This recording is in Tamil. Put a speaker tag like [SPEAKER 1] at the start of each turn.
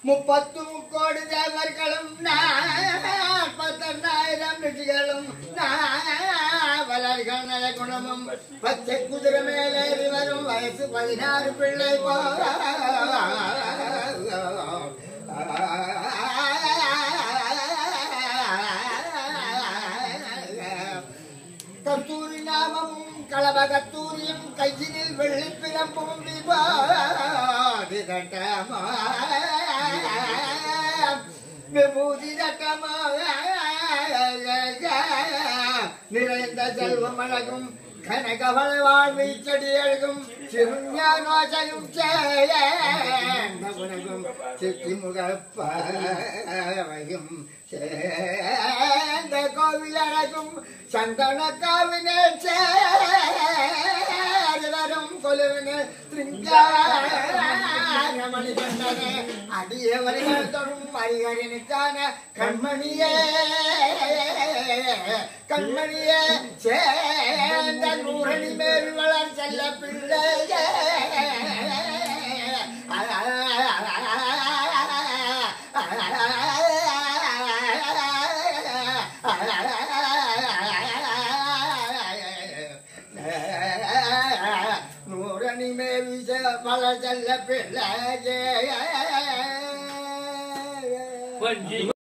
[SPEAKER 1] 30 கோடி தேவர்களும் 48,000 ரிஷிகளும் வளர்கள் நல குணமும் பச்சை குதிரை மேலேறி வரும் வயசு 16 பிள்ளை கஸ்தூரி நாமமும் களவ கத்தூரியும் கையினில் வெள்ளி பிறப்பும் விபூதி தட்டமாக நிறைந்த செல்வம் அழகும் கனகவள வாழ்வை செடி அழகும் சிறுஞானோசையும் சேகும் சித்தி முகப்பாவையும் சேர்ந்த கோவில் அழகும் சந்தன காவினே சேரும் கொலுவினே திருங்காரமணி கண்டனே அடியவர்கள் தொடும் அறிகரனுக்கான கண்மணியே கண்மணியே சேர்ந்த நூறணி மேல் வளர் செல்ல பிள்ளையே நூறணி மேல் வளர் செல்ல பிள்ளையே